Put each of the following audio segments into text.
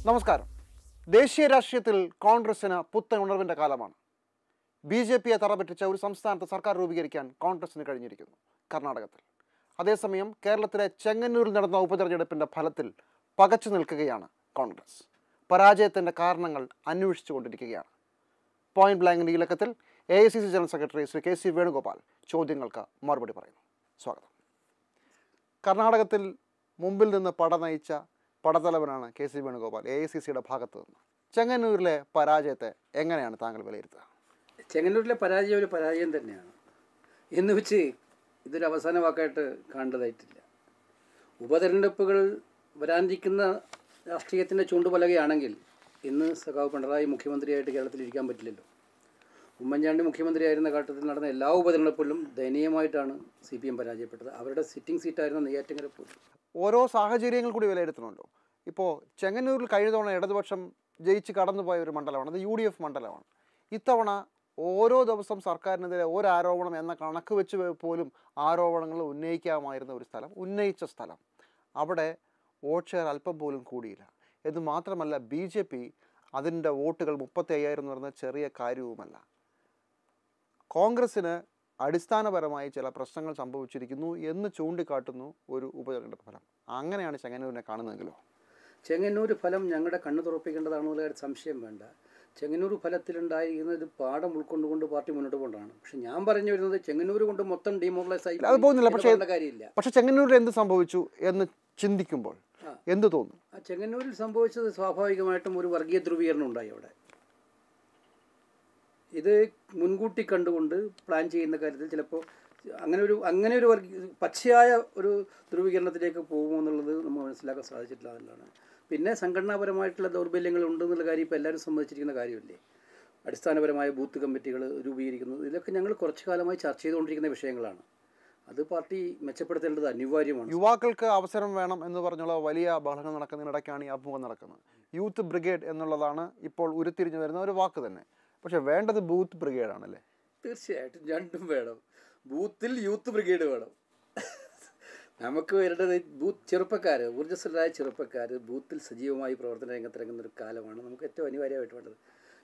നമസ്കാരം. ദേശീയ രാഷ്ട്രീയത്തിൽ കോൺഗ്രസിന് പുത്തൻ ഉണർവിൻ്റെ കാലമാണ്. ബി.ജെ.പിയെ തറപറ്റിച്ച ഒരു സംസ്ഥാനത്ത് സർക്കാർ രൂപീകരിക്കാൻ കോൺഗ്രസിന് കഴിഞ്ഞിരിക്കുന്നു, കർണാടകത്തിൽ. അതേസമയം കേരളത്തിലെ ചെങ്ങന്നൂരിൽ നടന്ന ഉപതെരഞ്ഞെടുപ്പിൻ്റെ ഫലത്തിൽ പകച്ചു നിൽക്കുകയാണ് കോൺഗ്രസ്. പരാജയത്തിൻ്റെ കാരണങ്ങൾ അന്വേഷിച്ചുകൊണ്ടിരിക്കുകയാണ്. പോയിന്റ് ബ്ലാങ്ക് നീലക്കത്തിൽ AICC general secretary Shri KC Venugopal ചോദ്യങ്ങൾക്ക് മറുപടി പറയുന്നു. സ്വാഗതം. കർണാടകത്തിൽ മുമ്പിൽ നിന്ന് പട നയിച്ച പടത്തലവനാണ് KC വേണുഗോപാൽ, AICCയുടെ ഭാഗത്ത് നിന്ന്. ചെങ്ങന്നൂരിലെ പരാജയത്തെ എങ്ങനെയാണ് താങ്കൾ വിലയിരുത്തുക? ചെങ്ങന്നൂരിലെ പരാജയം ഒരു പരാജയം തന്നെയാണ് എന്ന് വെച്ച് ഇതൊരു അവസാന വാക്കായിട്ട് കാണേണ്ടതായിട്ടില്ല. ഉപതെരഞ്ഞെടുപ്പുകൾ വരാനിരിക്കുന്ന രാഷ്ട്രീയത്തിൻ്റെ ചൂണ്ടുപലകയാണെങ്കിൽ ഇന്ന് സഖാവ് പിണറായി മുഖ്യമന്ത്രിയായിട്ട് കേരളത്തിൽ ഇരിക്കാൻ പറ്റില്ലല്ലോ. ഉമ്മൻചാണ്ടി മുഖ്യമന്ത്രിയായിരുന്ന ഘട്ടത്തിൽ നടന്ന എല്ലാ ഉപതെരഞ്ഞെടുപ്പിലും ദയനീയമായിട്ടാണ് CPM പരാജയപ്പെട്ടത്. അവരുടെ സിറ്റിംഗ് സീറ്റായിരുന്ന നെയ്യാറ്റിൻകര പോലും. ഓരോ സാഹചര്യങ്ങൾ കൂടി വിലയിരുത്തണമല്ലോ. ഇപ്പോൾ ചെങ്ങന്നൂരിൽ കഴിഞ്ഞ തവണ ഇടതുപക്ഷം ജയിച്ച് കടന്നുപോയ ഒരു മണ്ഡലമാണ്, അത് UDF മണ്ഡലമാണ്. ഇത്തവണ ഓരോ ദിവസം സർക്കാരിനെതിരെ ഒരു ആരോപണം എന്ന കണക്ക് വെച്ച് പോലും ആരോപണങ്ങൾ ഉന്നയിക്കാമായിരുന്ന ഒരു സ്ഥലം, ഉന്നയിച്ച സ്ഥലം, അവിടെ വോട്ട് ഷെയർ അല്പം പോലും കൂടിയില്ല. എന്ന് മാത്രമല്ല, BJP അതിൻ്റെ വോട്ടുകൾ 35,000 എന്ന് പറയുന്നത് ചെറിയ കാര്യവുമല്ല. കോൺഗ്രസ്സിന് അടിസ്ഥാനപരമായി ചില പ്രശ്നങ്ങൾ സംഭവിച്ചിരിക്കുന്നു എന്ന് ചൂണ്ടിക്കാട്ടുന്നു ഒരു ഉപതെരഞ്ഞെടുപ്പ് ഫലം. അങ്ങനെയാണ് ചെങ്ങന്നൂരിനെ കാണുന്നതെങ്കിലോ? ചെങ്ങന്നൂർ ഫലം ഞങ്ങളുടെ കണ്ണ് തുറപ്പിക്കേണ്ടതാണെന്നുള്ള സംശയം വേണ്ട. ചെങ്ങന്നൂർ ഫലത്തിലുണ്ടായിരുന്നത് പാഠം ഉൾക്കൊണ്ടുകൊണ്ട് പാർട്ടി മുന്നോട്ട് കൊണ്ടാണ്. പക്ഷെ ഞാൻ പറഞ്ഞു വരുന്നത് ചെങ്ങന്നൂർ കൊണ്ട് മൊത്തം ഡിമോറലൈസ് ആയി പോകുന്നില്ല. കാര്യമില്ല. പക്ഷെ ചെങ്ങന്നൂരിൽ എന്ത് സംഭവിച്ചു എന്ന് ചിന്തിക്കുമ്പോൾ എന്ത് തോന്നുന്നു? ചെങ്ങന്നൂരിൽ സംഭവിച്ചത് സ്വാഭാവികമായിട്ടും ഒരു വർഗീയ ധ്രുവീകരണം ഉണ്ടായി അവിടെ. ഇത് മുൻകൂട്ടി കണ്ടുകൊണ്ട് പ്ലാൻ ചെയ്യുന്ന കാര്യത്തിൽ ചിലപ്പോൾ അങ്ങനെ ഒരു പച്ചയായ ഒരു ധ്രുവീകരണത്തിലേക്ക് പോകുമെന്നുള്ളത് നമ്മൾ മനസ്സിലാക്കാൻ സാധിച്ചിട്ടില്ല എന്നുള്ളതാണ്. പിന്നെ സംഘടനാപരമായിട്ടുള്ള ദൗർബല്യങ്ങൾ ഉണ്ടെന്നുള്ള കാര്യം ഇപ്പോൾ എല്ലാവരും സമ്മതിച്ചിരിക്കുന്ന കാര്യമല്ലേ. അടിസ്ഥാനപരമായ ബൂത്ത് കമ്മിറ്റികൾ രൂപീകരിക്കുന്നത്, ഇതൊക്കെ ഞങ്ങൾ കുറച്ചു കാലമായി ചർച്ച ചെയ്തുകൊണ്ടിരിക്കുന്ന വിഷയങ്ങളാണ്. അത് പാർട്ടി മെച്ചപ്പെടുത്തേണ്ടത് അനിവാര്യമാണ്. യുവാക്കൾക്ക് അവസരം വേണം എന്ന് പറഞ്ഞുള്ള വലിയ ബഹളങ്ങൾ നടക്കുന്നതിനിടയ്ക്കാണ് ഈ അഭിമുഖം നടക്കുന്നത്. യൂത്ത് ബ്രിഗേഡ് എന്നുള്ളതാണ് ഇപ്പോൾ ഉരുത്തിരിഞ്ഞു വരുന്ന ഒരു വാക്ക് തന്നെ. പക്ഷെ വേണ്ടത് ബൂത്ത് ബ്രിഗേഡ് ആണല്ലേ? തീർച്ചയായിട്ടും രണ്ടും വേണം. ബൂത്തിൽ യൂത്ത് ബ്രിഗേഡ് വേണം. നമുക്ക് വരേണ്ടത് ചെറുപ്പക്കാർ, ഊർജ്ജസ്വലരായ ചെറുപ്പക്കാർ ബൂത്തിൽ സജീവമായി പ്രവർത്തന രംഗത്തിറങ്ങുന്ന ഒരു കാലമാണ് നമുക്ക് ഏറ്റവും അനിവാര്യമായിട്ട് വേണ്ടത്.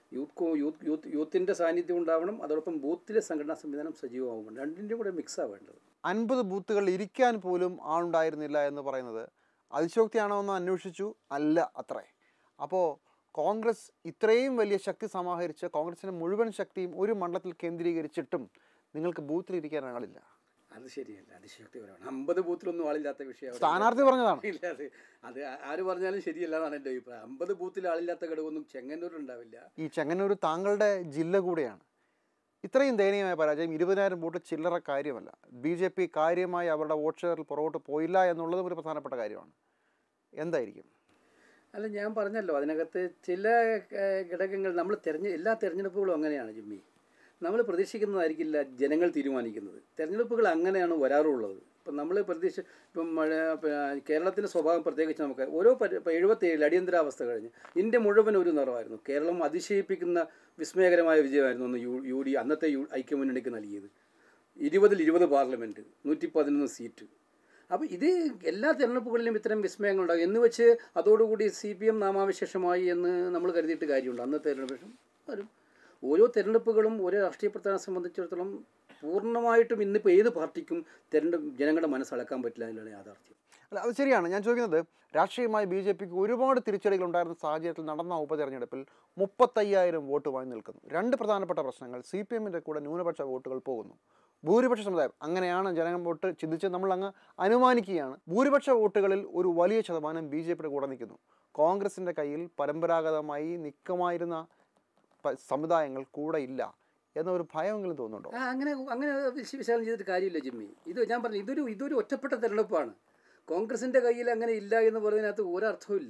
യൂത്തിൻ്റെ സാന്നിധ്യം ഉണ്ടാവണം, അതോടൊപ്പം ബൂത്തിലെ സംഘടനാ സംവിധാനം സജീവമാവുമ്പോൾ രണ്ടിൻ്റെയും കൂടെ മിക്സാണ് വേണ്ടത്. 50 ബൂത്തുകൾ ഇരിക്കാൻ പോലും ആളുണ്ടായിരുന്നില്ല എന്ന് പറയുന്നത് അതിശോക്തിയാണോ എന്ന് അന്വേഷിച്ചു. അല്ല അത്രേ. അപ്പോൾ കോൺഗ്രസ് ഇത്രയും വലിയ ശക്തി സമാഹരിച്ച് കോൺഗ്രസിൻ്റെ മുഴുവൻ ശക്തിയും ഒരു മണ്ഡലത്തിൽ കേന്ദ്രീകരിച്ചിട്ടും നിങ്ങൾക്ക് ബൂത്തിലിരിക്കാൻ ആളില്ല. അത് ശരിയല്ല, അതിശക്തിപരമാണ്. 50 ബൂത്തിലൊന്നും ആളില്ലാത്ത വിഷയം സ്ഥാനാർത്ഥി പറഞ്ഞതാണ്. ഇല്ല, അത് ആര് പറഞ്ഞാലും ശരിയല്ല എന്നാണ് എൻ്റെ അഭിപ്രായം. 50 ബൂത്തിൽ ആളില്ലാത്ത ഘടകമൊന്നും ചെങ്ങന്നൂരുണ്ടാവില്ല. ഈ ചെങ്ങന്നൂർ താങ്കളുടെ ജില്ല കൂടെയാണ്. ഇത്രയും ദയനീയമായ പരാജയം, 20,000 വോട്ട് ചില്ലറ കാര്യമല്ല. BJP കാര്യമായി അവരുടെ വോട്ട് ഷെയറിൽ പുറകോട്ട് പോയില്ല എന്നുള്ളതും ഒരു പ്രധാനപ്പെട്ട കാര്യമാണ്. എന്തായിരിക്കും? അല്ല, ഞാൻ പറഞ്ഞല്ലോ, അതിനകത്ത് ചില ഘടകങ്ങൾ നമ്മൾ എല്ലാ തെരഞ്ഞെടുപ്പുകളും അങ്ങനെയാണ് ജിമ്മി. നമ്മൾ പ്രതീക്ഷിക്കുന്നതായിരിക്കില്ല ജനങ്ങൾ തീരുമാനിക്കുന്നത്. തെരഞ്ഞെടുപ്പുകൾ അങ്ങനെയാണ് വരാറുള്ളത്. ഇപ്പം നമ്മൾ ഇപ്പം കേരളത്തിൻ്റെ സ്വഭാവം പ്രത്യേകിച്ച് നമുക്ക് ഓരോ 77 അടിയന്തരാവസ്ഥ കഴിഞ്ഞ് ഇന്ത്യ മുഴുവൻ ഒരു നിറമായിരുന്നു. കേരളം അതിശയിപ്പിക്കുന്ന വിസ്മയകരമായ വിജയമായിരുന്നു അന്ന് അന്നത്തെ ഐക്യമുന്നണിക്ക് നൽകിയത്. 20ൽ 20 പാർലമെൻറ്റ്, 111 സീറ്റ്. അപ്പോൾ ഇത് എല്ലാ തെരഞ്ഞെടുപ്പുകളിലും ഇത്തരം വിസ്മയങ്ങളുണ്ടാകും എന്ന് വെച്ച് അതോടുകൂടി CPM നാമാവിശേഷമായി എന്ന് നമ്മൾ കരുതിയിട്ട് കാര്യമുണ്ട്. അന്നത്തെ തെരഞ്ഞെടുപ്പ് ഓരോ തെരഞ്ഞെടുപ്പുകളും ഓരോ രാഷ്ട്രീയ പ്രസ്ഥാനം സംബന്ധിച്ചിടത്തോളം പൂർണ്ണമായിട്ടും ഇന്നിപ്പോൾ ഏത് പാർട്ടിക്കും ജനങ്ങളുടെ മനസ്സളക്കാൻ പറ്റില്ല എന്നതാണ് യാഥാർത്ഥ്യം. അല്ല, അത് ശരിയാണ്. ഞാൻ ചോദിക്കുന്നത്, രാഷ്ട്രീയമായി BJPക്ക് ഒരുപാട് തിരിച്ചടികൾ ഉണ്ടായിരുന്ന സാഹചര്യത്തിൽ നടന്ന ഉപതെരഞ്ഞെടുപ്പിൽ 35,000 വോട്ടുമായി നിൽക്കുന്നു. രണ്ട് പ്രധാനപ്പെട്ട പ്രശ്നങ്ങൾ. CPMൻ്റെ കൂടെ ന്യൂനപക്ഷ വോട്ടുകൾ പോകുന്നു. ഭൂരിപക്ഷ സമുദായം, അങ്ങനെയാണ് ജനങ്ങൾ വോട്ട് ചിന്തിച്ച് നമ്മൾ അങ്ങ് അനുമാനിക്കുകയാണ്. ഭൂരിപക്ഷ വോട്ടുകളിൽ ഒരു വലിയ ശതമാനം BJPയുടെ കൂടെ നിൽക്കുന്നു. കോൺഗ്രസിൻ്റെ കയ്യിൽ പരമ്പരാഗതമായി നിൽക്കുമായിരുന്ന സമുദായങ്ങൾ കൂടെ ഇല്ല എന്നൊരു ഭയമെങ്കിലും തോന്നുന്നുണ്ടോ? അങ്ങനെ വിശാലം ചെയ്തിട്ട് കാര്യമില്ല ജിമ്മി. ഞാൻ പറഞ്ഞു, ഇതൊരു ഒറ്റപ്പെട്ട തെരഞ്ഞെടുപ്പാണ്. കോൺഗ്രസിൻ്റെ കയ്യിൽ അങ്ങനെ ഇല്ല എന്ന് പറയുന്നതിനകത്ത് ഒരർത്ഥമില്ല.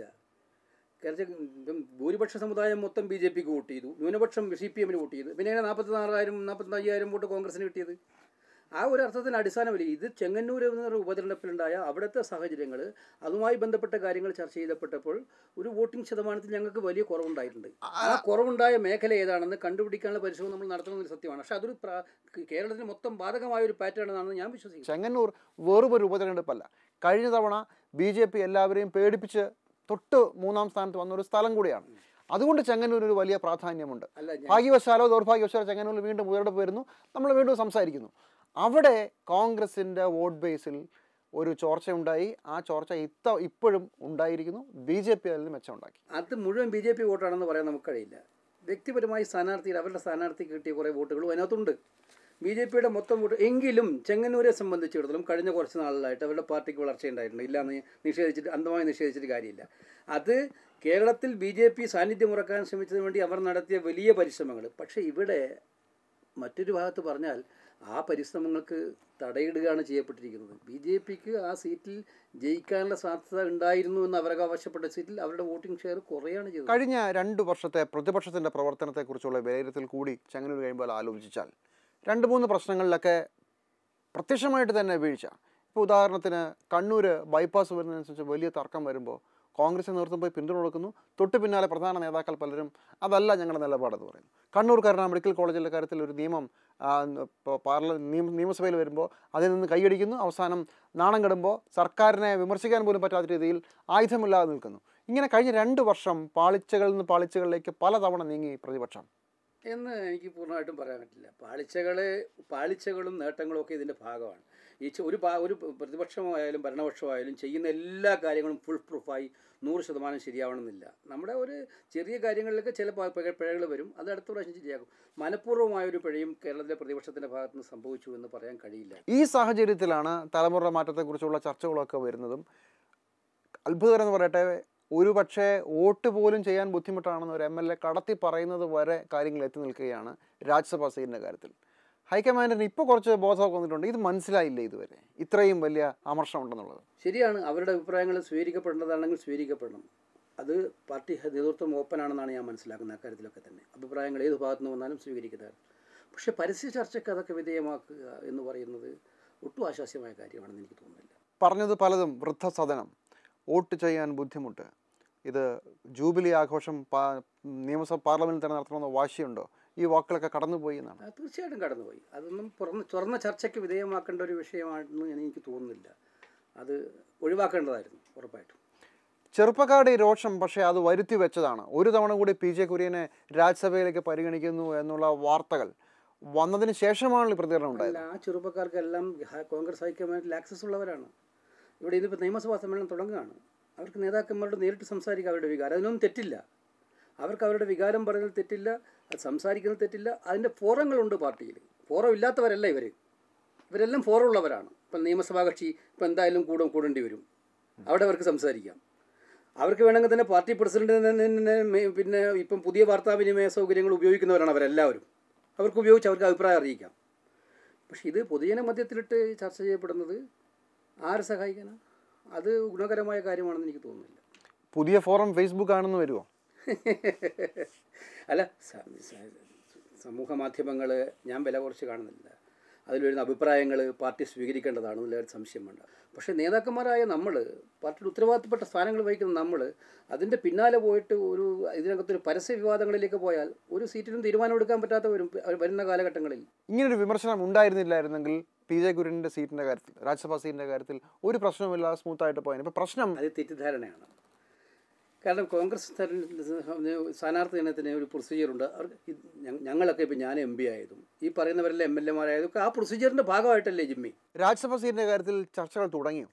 കാരണം ഭൂരിപക്ഷ സമുദായം മൊത്തം BJPക്ക് വോട്ട് ചെയ്തു, ന്യൂനപക്ഷം CPMന് വോട്ട് ചെയ്തു. പിന്നെ 44,000-45,000 വോട്ട് കോൺഗ്രസിന് കിട്ടിയത്. ആ ഒരു അർത്ഥത്തിന് അടിസ്ഥാനമില്ല. ഇത് ചെങ്ങന്നൂർ എന്ന ഉപതെരഞ്ഞെടുപ്പിലുണ്ടായ അവിടുത്തെ സാഹചര്യങ്ങൾ, അതുമായി ബന്ധപ്പെട്ട കാര്യങ്ങൾ ചർച്ച ചെയ്തപ്പെട്ടപ്പോൾ ഒരു വോട്ടിംഗ് ശതമാനത്തിൽ ഞങ്ങൾക്ക് വലിയ കുറവുണ്ടായിട്ടുണ്ട്. ആ കുറവുണ്ടായ മേഖല ഏതാണെന്ന് കണ്ടുപിടിക്കാനുള്ള പരിശ്രമം നമ്മൾ നടത്തുന്നത് സത്യമാണ്. പക്ഷേ അതൊരു കേരളത്തിന് മൊത്തം ബാധകമായ ഒരു പാറ്റേൺ ആണെന്ന് ഞാൻ വിശ്വസിക്കുന്നു. ചെങ്ങന്നൂർ വെറും ഒരു ഉപതെരഞ്ഞെടുപ്പല്ല. കഴിഞ്ഞ തവണ BJP എല്ലാവരെയും പേടിപ്പിച്ച് തൊട്ട് മൂന്നാം സ്ഥാനത്ത് വന്ന ഒരു സ്ഥലം കൂടിയാണ്. അതുകൊണ്ട് ചെങ്ങന്നൂരിന് ഒരു വലിയ പ്രാധാന്യമുണ്ട്. അല്ല ഭാഗ്യവശാലോ ദൗർഭാഗ്യവശാലോ ചെങ്ങന്നൂരിൽ വീണ്ടും ഉയർപ്പ് വരുന്നു, നമ്മൾ വീണ്ടും സംസാരിക്കുന്നു. അവിടെ കോൺഗ്രസിൻ്റെ വോട്ട് ബേസിൽ ഒരു ചോർച്ചയുണ്ടായി. ആ ചോർച്ച ഇപ്പോഴും ഉണ്ടായിരിക്കുന്നു. BJP അതിൽ മെച്ചമുണ്ടാക്കി. അത് മുഴുവൻ BJP വോട്ടാണെന്ന് പറയാൻ നമുക്ക് കഴിയില്ല. വ്യക്തിപരമായി അവരുടെ സ്ഥാനാർത്ഥിക്ക് കിട്ടിയ കുറേ വോട്ടുകളും അതിനകത്തുണ്ട്. BJPയുടെ മൊത്തം വോട്ട് എങ്കിലും ചെങ്ങന്നൂരെ സംബന്ധിച്ചിടത്തോളം കഴിഞ്ഞ കുറച്ച് നാളിലായിട്ട് അവരുടെ പാർട്ടിക്ക് വളർച്ചയുണ്ടായിട്ടുണ്ട്. ഇല്ലാന്ന് അന്ധമായി നിഷേധിച്ചിട്ട് കാര്യമില്ല. അത് കേരളത്തിൽ BJP സാന്നിധ്യം ഉറക്കാൻ ശ്രമിച്ചതിന് വേണ്ടി അവർ നടത്തിയ വലിയ പരിശ്രമങ്ങൾ. പക്ഷേ ഇവിടെ മറ്റൊരു ഭാഗത്ത് പറഞ്ഞാൽ ആ പരിശ്രമങ്ങൾക്ക് തടയിടുകയാണ് ചെയ്യപ്പെട്ടിരിക്കുന്നത്. BJPക്ക് ആ സീറ്റിൽ ജയിക്കാനുള്ള സാധ്യത ഉണ്ടായിരുന്നു എന്ന് അവർക്ക് ആവശ്യപ്പെട്ട സീറ്റിൽ അവരുടെ വോട്ടിംഗ് ഷെയർ കുറയാണ് ചെയ്തത്. കഴിഞ്ഞ 2 വർഷത്തെ പ്രതിപക്ഷത്തിൻ്റെ പ്രവർത്തനത്തെക്കുറിച്ചുള്ള വിലയിരുത്തൽ കൂടി ചെങ്ങന്നൂർ കഴിയുമ്പോൾ ആലോചിച്ചാൽ 2-3 പ്രശ്നങ്ങളിലൊക്കെ പ്രത്യക്ഷമായിട്ട് തന്നെ വീഴ്ച. ഇപ്പോൾ ഉദാഹരണത്തിന് കണ്ണൂർ ബൈപ്പാസ് വരുന്നതിനനുസരിച്ച് വലിയ തർക്കം വരുമ്പോൾ കോൺഗ്രസ് നേതൃത്വം പോയി പിന്തുണ കൊടുക്കുന്നു. തൊട്ട് പിന്നാലെ പ്രധാന നേതാക്കൾ പലരും അതല്ല ഞങ്ങളുടെ നിലപാടെന്ന് പറയുന്നു. കണ്ണൂർ കരുണ മെഡിക്കൽ കോളേജിലെ കാര്യത്തിൽ ഒരു നിയമം നിയമസഭയിൽ വരുമ്പോൾ അതിൽ നിന്ന് കൈയടിക്കുന്നു. അവസാനം നാണം കെടുമ്പോൾ സർക്കാരിനെ വിമർശിക്കാൻ പോലും പറ്റാത്ത രീതിയിൽ ആയുധമില്ലാതെ നിൽക്കുന്നു. ഇങ്ങനെ കഴിഞ്ഞ 2 വർഷം പാളിച്ചകളിൽ നിന്ന് പാളിച്ചകളിലേക്ക് പലതവണ നീങ്ങി പ്രതിപക്ഷം എന്ന് എനിക്ക് പൂർണ്ണമായിട്ടും പറയാൻ പറ്റില്ല. പാളിച്ചകളും നേട്ടങ്ങളും ഒക്കെ ഇതിൻ്റെ ഭാഗമാണ്. ഒരു പ്രതിപക്ഷമായാലും ഭരണപക്ഷമായാലും ചെയ്യുന്ന എല്ലാ കാര്യങ്ങളും ഫുൾ പ്രൂഫായി 100% ശരിയാവണമെന്നില്ല. നമ്മുടെ ഒരു ചെറിയ കാര്യങ്ങളിലൊക്കെ ചില പിഴകൾ വരും. അത് അടുത്ത പ്രാവശ്യം ശരിയാകും. മനഃപൂർവ്വമായൊരു പിഴയും കേരളത്തിലെ പ്രതിപക്ഷത്തിൻ്റെ ഭാഗത്ത് നിന്ന് സംഭവിച്ചു എന്ന് പറയാൻ കഴിയില്ല. ഈ സാഹചര്യത്തിലാണ് തലമുറ മാറ്റത്തെക്കുറിച്ചുള്ള ചർച്ചകളൊക്കെ വരുന്നതും. അത്ഭുതകരം എന്ന് പറയട്ടെ, ഒരു പക്ഷേ വോട്ട് പോലും ചെയ്യാൻ ബുദ്ധിമുട്ടാണെന്ന് ഒരു MLA കടത്തി പറയുന്നത് വരെ കാര്യങ്ങൾ എത്തി നിൽക്കുകയാണ് രാജ്യസഭാ സീറ്റിൻ്റെ കാര്യത്തിൽ. ഹൈക്കമാൻഡിന് ഇപ്പോൾ കുറച്ച് ബോധമൊക്കെ വന്നിട്ടുണ്ട്. ഇത് മനസ്സിലായില്ല ഇതുവരെ ഇത്രയും വലിയ അമർഷം ഉണ്ടെന്നുള്ളത്. ശരിയാണ്. അവരുടെ അഭിപ്രായങ്ങൾ സ്വീകരിക്കപ്പെടേണ്ടതാണെങ്കിൽ സ്വീകരിക്കപ്പെടണം. അത് പാർട്ടി നേതൃത്വം ഓപ്പണാണെന്നാണ് ഞാൻ മനസ്സിലാക്കുന്നത്. അക്കാര്യത്തിലൊക്കെ തന്നെ അഭിപ്രായങ്ങൾ ഏത് ഭാഗത്തു നിന്ന് വന്നാലും സ്വീകരിക്കുന്നതാണ്. പക്ഷേ പരസ്യ ചർച്ചയ്ക്ക് അതൊക്കെ വിധേയമാക്കുക എന്ന് പറയുന്നത് ഒട്ടും ആശാസ്യമായ കാര്യമാണെന്ന് എനിക്ക് തോന്നുന്നില്ല. പറഞ്ഞത് പലതും വൃദ്ധസദനം, വോട്ട് ചെയ്യാൻ ബുദ്ധിമുട്ട്, ഇത് ജൂബിലി ആഘോഷം നിയമസഭ പാർലമെൻറ്റിൽ തന്നെ നടത്തണമെന്ന് വാശിയുണ്ടോ, ഈ വാക്കുകളൊക്കെ കടന്നുപോയി എന്നാണ്. തീർച്ചയായിട്ടും കടന്നുപോയി. അതൊന്നും തുറന്ന ചർച്ചയ്ക്ക് വിധേയമാക്കേണ്ട ഒരു വിഷയമാണെന്ന് എനിക്ക് തോന്നുന്നില്ല. അത് ഒഴിവാക്കേണ്ടതായിരുന്നു ഉറപ്പായിട്ടും. ചെറുപ്പക്കാരുടെ ഈ രോഷം പക്ഷേ അത് വരുത്തി വെച്ചതാണ്. ഒരു തവണ കൂടി PJ കുര്യനെ രാജ്യസഭയിലേക്ക് പരിഗണിക്കുന്നു എന്നുള്ള വാർത്തകൾ വന്നതിന് ശേഷമാണല്ലോ പ്രതികരണം ഉണ്ടായത്. ആ ചെറുപ്പക്കാർക്കെല്ലാം കോൺഗ്രസ് ഹൈക്കമാൻഡിൽ ആക്സസ് ഉള്ളവരാണ്. ഇവിടെ ഇതിപ്പോൾ നിയമസഭാ സമ്മേളനം തുടങ്ങുകയാണ്. അവർക്ക് നേതാക്കന്മാരോട് നേരിട്ട് സംസാരിക്കുക, അവരുടെ വികാരം. അതിനൊന്നും തെറ്റില്ല. അവർക്ക് അവരുടെ വികാരം പറയുന്നത് തെറ്റില്ല, അത് സംസാരിക്കുന്നത് തെറ്റില്ല. അതിൻ്റെ ഫോറങ്ങളുണ്ട് പാർട്ടിയിൽ. ഫോറം ഇല്ലാത്തവരല്ല ഇവരെല്ലാം ഫോറം ഉള്ളവരാണ്. ഇപ്പം നിയമസഭാ കക്ഷി ഇപ്പം എന്തായാലും കൂടേണ്ടി വരും. അവിടെ അവർക്ക് സംസാരിക്കാം. അവർക്ക് വേണമെങ്കിൽ തന്നെ പാർട്ടി പ്രസിഡന്റിനെ പിന്നെ ഇപ്പം പുതിയ വാർത്താവിനിമയ സൗകര്യങ്ങൾ ഉപയോഗിക്കുന്നവരാണ് അവരെല്ലാവരും. അവർക്ക് ഉപയോഗിച്ച് അവർക്ക് അഭിപ്രായം അറിയിക്കാം. പക്ഷെ ഇത് പൊതുജന മധ്യത്തിലിട്ട് ചർച്ച ചെയ്യപ്പെടുന്നത് ആരെ സഹായിക്കാനാണ്? അത് ഗുണകരമായ കാര്യമാണെന്ന് എനിക്ക് തോന്നുന്നില്ല. പുതിയ ഫോറം ഫേസ്ബുക്ക് ആണെന്ന് വരുമോ? അല്ല, സമൂഹ മാധ്യമങ്ങൾ ഞാൻ വില കുറച്ച് കാണുന്നില്ല. അതിൽ വരുന്ന അഭിപ്രായങ്ങൾ പാർട്ടി സ്വീകരിക്കേണ്ടതാണെന്നുള്ള ഒരു സംശയം വേണ്ട. പക്ഷേ നേതാക്കന്മാരായ നമ്മൾ, പാർട്ടിയുടെ ഉത്തരവാദിത്തപ്പെട്ട സ്ഥാനങ്ങൾ വഹിക്കുന്ന നമ്മൾ അതിൻ്റെ പിന്നാലെ പോയിട്ട് ഇതിനകത്തൊരു പരസ്യ വിവാദങ്ങളിലേക്ക് പോയാൽ ഒരു സീറ്റിനും തീരുമാനമെടുക്കാൻ പറ്റാത്ത വരുന്ന കാലഘട്ടങ്ങളിൽ ഇങ്ങനൊരു വിമർശനം ഉണ്ടായിരുന്നില്ലായിരുന്നെങ്കിൽ PJ കുര്യൻ്റെ സീറ്റിൻ്റെ കാര്യത്തിൽ, രാജ്യസഭാ സീറ്റിൻ്റെ കാര്യത്തിൽ ഒരു പ്രശ്നവുമില്ലാതെ സ്മൂത്തായിട്ട് പോയാൽ. ഇപ്പോൾ പ്രശ്നം അത് തെറ്റിദ്ധാരണയാണ്. കാരണം കോൺഗ്രസ് സ്ഥാനാർത്ഥി ഇനത്തിന് ഒരു പ്രൊസീജിയറുണ്ട്. അവർക്ക് ഞങ്ങളൊക്കെ ഇപ്പം ഞാൻ MP ആയതും ഈ പറയുന്നവരെല്ലാം MLA മാരായതും ഒക്കെ ആ പ്രൊസീജിയറിൻ്റെ ഭാഗമായിട്ടല്ലേ ജിമ്മി? രാജ്യസഭാ സീറ്റിൻ്റെ കാര്യത്തിൽ ചർച്ചകൾ തുടങ്ങിയോ?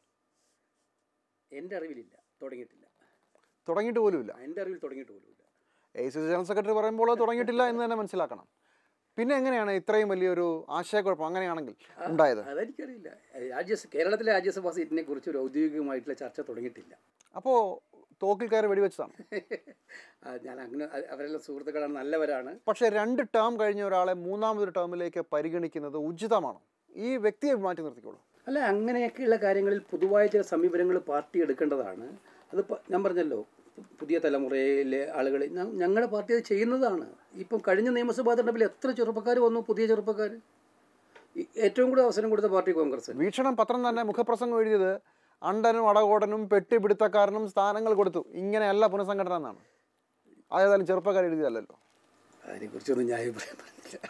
എൻ്റെ അറിവിലില്ല, തുടങ്ങിയിട്ട് പോലുമില്ല. എൻ്റെ അറിവിൽ തുടങ്ങിയിട്ട് പോലുമില്ല. ACC ജനറൽ സെക്രട്ടറി പറയുമ്പോൾ തുടങ്ങിയിട്ടില്ല എന്ന് തന്നെ മനസ്സിലാക്കണം. പിന്നെ എങ്ങനെയാണ് ഇത്രയും വലിയൊരു ആശയക്കുഴപ്പം അങ്ങനെയാണെങ്കിൽ ഉണ്ടായത്? അതെനിക്കറിയില്ല. കേരളത്തിലെ രാജ്യസഭാ സീറ്റിനെ കുറിച്ച് ഒരു ഔദ്യോഗികമായിട്ടുള്ള ചർച്ച തുടങ്ങിയിട്ടില്ല. അപ്പോൾ തോക്കിൽ കയറി വെടിവെച്ചതാണ്. ഞാൻ അങ്ങനെ, അവരെല്ലാം സുഹൃത്തുക്കളാണ്, നല്ലവരാണ്. പക്ഷേ 2 ടേം കഴിഞ്ഞ ഒരാളെ 3ാമതൊരു ടേമിലേക്ക് പരിഗണിക്കുന്നത് ഉചിതമാണോ? ഈ വ്യക്തിയെ മാറ്റി നിർത്തിക്കോളൂ. അല്ല, അങ്ങനെയൊക്കെയുള്ള കാര്യങ്ങളിൽ പൊതുവായ ചില സമീപനങ്ങൾ പാർട്ടി എടുക്കേണ്ടതാണ്. അത് ഞാൻ പറഞ്ഞല്ലോ, പുതിയ തലമുറയിലെ ആളുകൾ ഞങ്ങളുടെ പാർട്ടി അത് ചെയ്യുന്നതാണ്. ഇപ്പം കഴിഞ്ഞ നിയമസഭാ തെരഞ്ഞെടുപ്പിൽ എത്ര ചെറുപ്പക്കാർ വന്നു, പുതിയ ചെറുപ്പക്കാർ. ഏറ്റവും കൂടുതൽ അവസരം കൊടുത്ത പാർട്ടി കോൺഗ്രസ്. വീക്ഷണം പത്രം തന്നെ മുഖപ്രസംഗം എഴുതിയത് അണ്ടനും അടകോടനും പെട്ടിപിടുത്തക്കാരനും സ്ഥാനങ്ങൾ കൊടുത്തു, ഇങ്ങനെയല്ല പുനഃസംഘടന എന്നാണ്. അതേതായാലും ചെറുപ്പക്കാർ എഴുതിയതല്ലോ. അതിനെക്കുറിച്ചൊന്നും ഞാൻ അഭിപ്രായം പറഞ്ഞില്ല.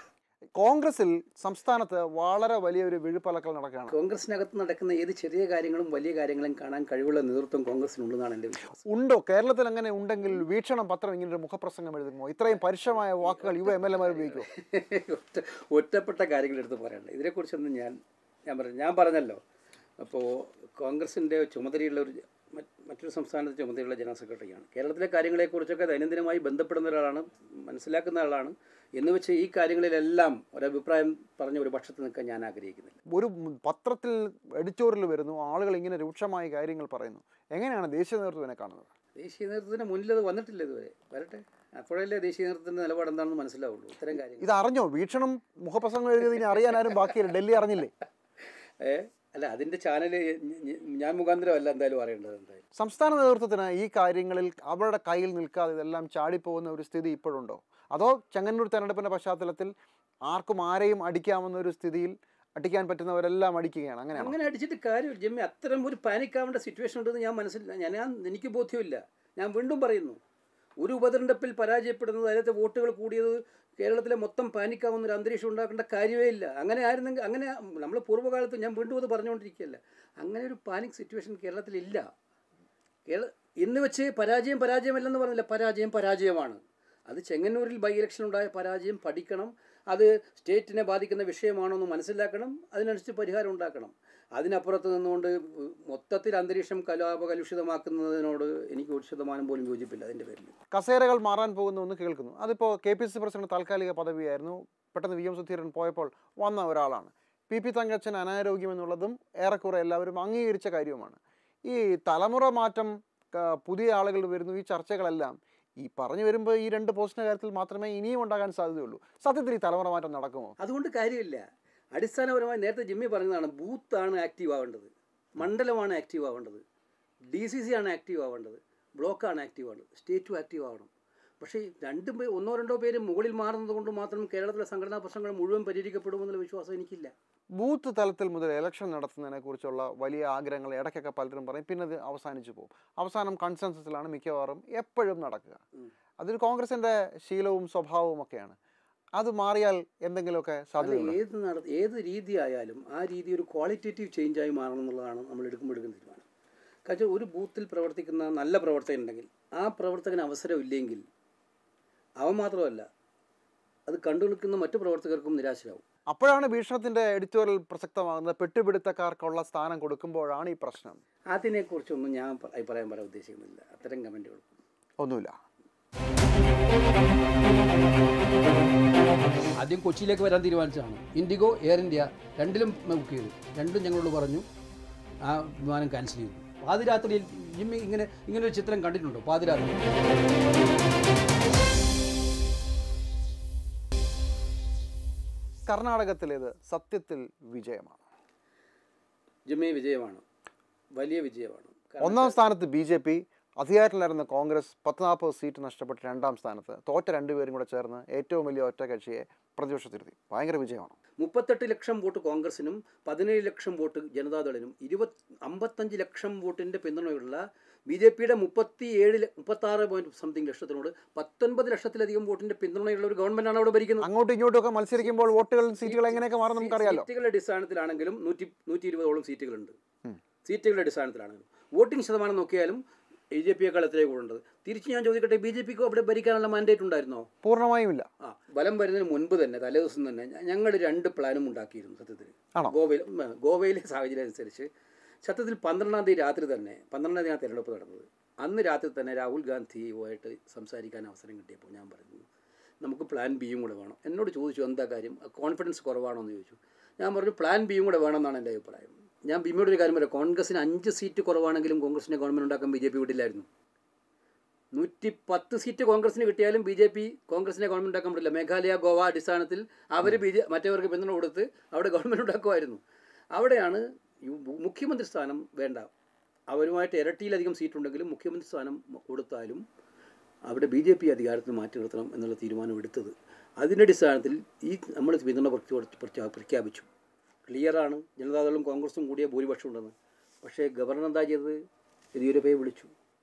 കോൺഗ്രസിൽ സംസ്ഥാനത്ത് വളരെ വലിയൊരു വിഴുപ്പലക്കൽ നടക്കുകയാണ്. കോൺഗ്രസിനകത്ത് നടക്കുന്ന ഏത് ചെറിയ കാര്യങ്ങളും വലിയ കാര്യങ്ങളും കാണാൻ കഴിവുള്ള നേതൃത്വം കോൺഗ്രസിനുണ്ടെന്നാണ് എൻ്റെ വിശ്വാസം. ഉണ്ടോ? കേരളത്തിൽ അങ്ങനെ ഉണ്ടെങ്കിൽ വീക്ഷണം പത്രം ഇങ്ങനെ ഒരു മുഖപ്രസംഗം എഴുതുമോ? ഇത്രയും പരുഷമായ വാക്കുകൾ യുവ MLA-മാർ ഉപയോഗിക്കുമോ? ഒറ്റപ്പെട്ട കാര്യങ്ങൾ എടുത്ത് പറയണ്ട. ഇതിനെക്കുറിച്ചൊന്നും ഞാൻ പറഞ്ഞല്ലോ. അപ്പോൾ കോൺഗ്രസിൻ്റെ ചുമതലയുള്ള മറ്റൊരു സംസ്ഥാനത്തെ ചുമതലയുള്ള ജനറൽ സെക്രട്ടറിയാണ്. കേരളത്തിലെ കാര്യങ്ങളെക്കുറിച്ചൊക്കെ ദൈനംദിനമായി ബന്ധപ്പെടുന്ന ഒരാളാണ്, മനസ്സിലാക്കുന്ന ആളാണ്. എന്ന് വെച്ച് ഈ കാര്യങ്ങളിലെല്ലാം ഒരഭിപ്രായം പറഞ്ഞ ഒരു പക്ഷത്ത് നിൽക്കാൻ ഞാൻ ആഗ്രഹിക്കുന്നില്ല. ഒരു പത്രത്തിൽ എഡിറ്റോറിയൽ വരുന്നു, ആളുകൾ ഇങ്ങനെ രൂക്ഷമായ കാര്യങ്ങൾ പറയുന്നു. എങ്ങനെയാണ് ദേശീയ നേതൃത്വത്തിനെ കാണുന്നത്? ദേശീയ നേതൃത്വത്തിന് മുന്നിൽ അത് വന്നിട്ടില്ല ഇതുവരെ. വരട്ടെ, അപ്പോഴല്ലേ ദേശീയ നേതൃത്വത്തിൻ്റെ നിലപാട് എന്താണെന്ന് മനസ്സിലാവുള്ളൂ. ഇത്തരം കാര്യങ്ങൾ ഇത് അറിഞ്ഞോ? വീക്ഷണം മുഖപ്രസംഗം എഴുതിയത് ഇനി അറിയാൻ ആരും ബാക്കിയില്ല. ഡൽഹി അറിഞ്ഞില്ലേ? അല്ല, അതിൻ്റെ ചാനൽ ഞാൻ മുഖാന്തരമല്ല എന്തായാലും അറിയേണ്ടത്. എന്തായാലും സംസ്ഥാന നേതൃത്വത്തിന് ഈ കാര്യങ്ങളിൽ അവരുടെ കയ്യിൽ നിൽക്കാതെ ഇതെല്ലാം ചാടിപ്പോകുന്ന ഒരു സ്ഥിതി ഇപ്പോഴുണ്ടോ? അതോ ചെങ്ങന്നൂർ തെരഞ്ഞെടുപ്പിൻ്റെ പശ്ചാത്തലത്തിൽ ആർക്കും ആരെയും അടിക്കാമെന്നൊരു സ്ഥിതിയിൽ അടിക്കാൻ പറ്റുന്നവരെല്ലാം അടിക്കുകയാണ്? അങ്ങനെ അടിച്ചിട്ട് കാര്യമില്ല ജിമ്മി. അത്തരം ഒരു പാനിക് ആവേണ്ട സിറ്റുവേഷൻ ഉണ്ടെന്ന് എനിക്ക് ബോധ്യമില്ല. ഞാൻ വീണ്ടും പറയുന്നു, ഒരു ഉപതെരഞ്ഞെടുപ്പിൽ പരാജയപ്പെടുന്നത്, അതിലത്തെ വോട്ടുകൾ കൂടിയത് കേരളത്തിലെ മൊത്തം പാനിക്കാവുന്ന ഒരു അന്തരീക്ഷം ഉണ്ടാക്കേണ്ട കാര്യമേ ഇല്ല. അങ്ങനെ ആയിരുന്നെങ്കിൽ, അങ്ങനെ നമ്മൾ പൂർവ്വകാലത്ത്, ഞാൻ വീണ്ടും അത് പറഞ്ഞുകൊണ്ടിരിക്കുകയല്ല, അങ്ങനെ ഒരു പാനിക് സിറ്റുവേഷൻ കേരളത്തിലില്ല. എന്ന് വെച്ച് പരാജയമല്ലെന്ന് പറഞ്ഞില്ല, പരാജയമാണ്. അത് ചെങ്ങന്നൂരിൽ ബൈ ഇലക്ഷൻ ഉണ്ടായ പരാജയം പഠിക്കണം, അത് സ്റ്റേറ്റിനെ ബാധിക്കുന്ന വിഷയമാണോ എന്ന് മനസ്സിലാക്കണം, അതിനനുസരിച്ച് പരിഹാരം ഉണ്ടാക്കണം. അതിനപ്പുറത്ത് നിന്നുകൊണ്ട് മൊത്തത്തിൽ അന്തരീക്ഷം കലുഷിതമാക്കുന്നതിനോട് എനിക്ക് 1% പോലും യോജിപ്പില്ല. അതിൻ്റെ പേരിൽ കസേരകൾ മാറാൻ പോകുന്നു എന്ന് കേൾക്കുന്നു. അതിപ്പോൾ KPCC പ്രസിഡന്റ് താൽക്കാലിക പദവിയായിരുന്നു. പെട്ടെന്ന് VM സുധീരൻ പോയപ്പോൾ വന്ന ഒരാളാണ്. PP തങ്കച്ചൻ അനാരോഗ്യം എന്നുള്ളതും ഏറെക്കുറെ എല്ലാവരും അംഗീകരിച്ച കാര്യവുമാണ്. ഈ തലമുറ മാറ്റം, പുതിയ ആളുകൾ വരുന്നു, ഈ ചർച്ചകളെല്ലാം ഈ പറഞ്ഞു വരുമ്പോൾ ഈ 2 പോസ്റ്റിൻ്റെ കാര്യത്തിൽ മാത്രമേ ഇനിയും ഉണ്ടാകാൻ സാധ്യതയുള്ളൂ. സത്യത്തിൽ ഈ തലമുറ മാറ്റം നടക്കുമോ? അതുകൊണ്ട് കാര്യമില്ല. അടിസ്ഥാനപരമായി നേരത്തെ ജിമ്മി പറഞ്ഞതാണ്, ബൂത്താണ് ആക്റ്റീവ് ആവേണ്ടത്, മണ്ഡലമാണ് ആക്റ്റീവ് ആവേണ്ടത്, DCC ആണ് ആക്റ്റീവ് ആവേണ്ടത്, ബ്ലോക്കാണ് ആക്റ്റീവ് ആവേണ്ടത്, സ്റ്റേറ്റും ആക്റ്റീവ് ആവണം. പക്ഷേ 1-2 പേര് മുകളിൽ മാറുന്നത് കൊണ്ട് മാത്രം കേരളത്തിലെ സംഘടനാ പ്രശ്നങ്ങൾ മുഴുവൻ പരിഹരിക്കപ്പെടുമെന്നുള്ള വിശ്വാസം എനിക്കില്ല. ബൂത്ത് തലത്തിൽ മുതൽ ഇലക്ഷൻ നടത്തുന്നതിനെ കുറിച്ചുള്ള വലിയ ആഗ്രഹങ്ങൾ ഇടയ്ക്കൊക്കെ പലരും പറയും, പിന്നെ അത് അവസാനിച്ചു പോകും. അവസാനം കൺസെൻസസിലാണ് മിക്കവാറും എപ്പോഴും നടക്കുക. അതൊരു കോൺഗ്രസിൻ്റെ ശീലവും സ്വഭാവവും ഒക്കെയാണ്. അത് മാറിയാൽ എന്തെങ്കിലുമൊക്കെ സാധ്യത? ഏത് രീതി ആയാലും ആ രീതി ഒരു ക്വാളിറ്റേറ്റീവ് ചേഞ്ചായി മാറണം എന്നുള്ളതാണ് നമ്മൾ എടുക്കുന്ന തീരുമാനം. കാരണം ഒരു ബൂത്തിൽ പ്രവർത്തിക്കുന്ന നല്ല പ്രവർത്തകൻ ഉണ്ടെങ്കിൽ ആ പ്രവർത്തകന് അവസരമില്ലെങ്കിൽ അവൻ മാത്രമല്ല, അത് കണ്ടു നിൽക്കുന്ന മറ്റു പ്രവർത്തകർക്കും നിരാശരാകും. അപ്പോഴാണ് ഭീഷണത്തിൻ്റെ എഡിറ്റോറിയൽ പ്രസക്തമാകുന്നത്. പെട്ടുപിടുത്തക്കാർക്കുള്ള സ്ഥാനം കൊടുക്കുമ്പോഴാണ് ഈ പ്രശ്നം. അതിനെക്കുറിച്ചൊന്നും ഞാൻ അഭിപ്രായം പറയാൻ ഉദ്ദേശിക്കുന്നില്ല. അത്തരം കമൻറ്റുകൾ ഒന്നുമില്ല. ആദ്യം കൊച്ചിയിലേക്ക് വരാൻ തീരുമാനിച്ചതാണ്. ഇൻഡിഗോ, എയർ ഇന്ത്യ രണ്ടിലും ബുക്ക് ചെയ്തു. രണ്ടും ഞങ്ങളോട് പറഞ്ഞു ആ വിമാനം ക്യാൻസൽ ചെയ്തു. പാതിരാത്രിയിൽ ജിമ്മി ഇങ്ങനൊരു ചിത്രം കണ്ടിട്ടുണ്ടോ? പാതിരാത്രി കർണാടകത്തിലേത് സത്യത്തിൽ വിജയമാണ്. ജിമ്മി, വിജയമാണ്, വലിയ വിജയമാണ്. 1ാം സ്ഥാനത്ത് BJP, അധികാരത്തിലായിരുന്ന കോൺഗ്രസ് 10-40 സീറ്റ് നഷ്ടപ്പെട്ട് 2ാം സ്ഥാനത്ത്. തോറ്റ 2 പേരും കൂടെ ചേർന്ന് ഏറ്റവും വലിയ ഒറ്റ കക്ഷിയെ പ്രതിപക്ഷത്തിരുത്തി. ഭയങ്കര വിജയമാണ്. 38 ലക്ഷം വോട്ട് കോൺഗ്രസിനും 17 ലക്ഷം വോട്ട് ജനതാദളിനും 55 ലക്ഷം വോട്ടിൻ്റെ പിന്തുണയുള്ള BJPയുടെ 36 ലക്ഷത്തിനോട് 19 ലക്ഷത്തിലധികം വോട്ടിൻ്റെ പിന്തുണയുള്ള ഒരു ഗവൺമെൻറ്റാണ് അവിടെ ഭരിക്കുന്നത്. അങ്ങോട്ടും ഇങ്ങോട്ടും മത്സരിക്കുമ്പോൾ വോട്ടുകളും സീറ്റുകൾ എങ്ങനെയൊക്കെ മാറും നമുക്കറിയാലോ. സീറ്റുകളുടെ അടിസ്ഥാനത്തിലാണെങ്കിലും 120ഓളം സീറ്റുകളുണ്ട്. സീറ്റുകളുടെ അടിസ്ഥാനത്തിലാണെങ്കിലും വോട്ടിംഗ് ശതമാനം നോക്കിയാലും BJPയേക്കാൾ എത്രയോ കൂടുണ്ട്. തിരിച്ച് ഞാൻ ചോദിക്കട്ടെ, BJPക്ക് അവിടെ ഭരിക്കാനുള്ള മാൻഡേറ്റ് ഉണ്ടായിരുന്നോ? പൂർണ്ണമായും ഇല്ല. ബലം വരുന്നതിന് മുൻപ് തന്നെ, തലേദിവസം തന്നെ ഞങ്ങൾ 2 പ്ലാനും ഉണ്ടാക്കിയിരുന്നു. സത്യത്തിൽ ഗോവയിലെ സാഹചര്യം അനുസരിച്ച് സത്യത്തിൽ 12-ാം തീയതി രാത്രി തന്നെ, 12-ാം തീയതി തിരഞ്ഞെടുപ്പ് നടന്നത്. അന്ന് രാത്രി തന്നെ രാഹുൽ ഗാന്ധിയുമായിട്ട് സംസാരിക്കാൻ അവസരം കിട്ടിയപ്പോൾ ഞാൻ പറഞ്ഞു, നമുക്ക് പ്ലാൻ ബിയും കൂടെ വേണം. എന്നോട് ചോദിച്ചു എന്താ കാര്യം, കോൺഫിഡൻസ് കുറവാണോ എന്ന് ചോദിച്ചു. ഞാൻ പറഞ്ഞു പ്ലാൻ ബിയും കൂടെ വേണമെന്നാണ് എൻ്റെ അഭിപ്രായം. ഞാൻ ബിമിയോട് ഒരു കാര്യം പറയാം, കോൺഗ്രസിന് 5 സീറ്റ് കുറവാണെങ്കിലും കോൺഗ്രസിൻ്റെ ഗവൺമെൻറ് ഉണ്ടാക്കാൻ BJP വിടില്ലായിരുന്നു. 110 സീറ്റ് കോൺഗ്രസിന് കിട്ടിയാലും BJP കോൺഗ്രസിനെ ഗവൺമെൻറ് ഉണ്ടാക്കാൻ പറ്റില്ല. മേഘാലയ, ഗോവ അടിസ്ഥാനത്തിൽ അവർ മറ്റവർക്ക് പിന്തുണ കൊടുത്ത് അവിടെ ഗവൺമെൻറ് ഉണ്ടാക്കുമായിരുന്നു. അവിടെയാണ് മുഖ്യമന്ത്രി സ്ഥാനം വേണ്ട, അവരുമായിട്ട് ഇരട്ടിയിലധികം സീറ്റുണ്ടെങ്കിലും മുഖ്യമന്ത്രി സ്ഥാനം കൊടുത്താലും അവിടെ BJP അധികാരത്തിൽ മാറ്റി നിർത്തണം എന്നുള്ള തീരുമാനം എടുത്തത്. അതിൻ്റെ അടിസ്ഥാനത്തിൽ നമ്മൾ പിന്തുണ പ്രഖ്യാപിച്ചു. ക്ലിയറാണ്, ജനതാദളും കോൺഗ്രസും കൂടിയ ഭൂരിപക്ഷം ഉണ്ടെന്ന്. പക്ഷേ ഗവർണർ എന്താ ചെയ്തത്? യെദ്യൂരപ്പയെ വിളിച്ചു.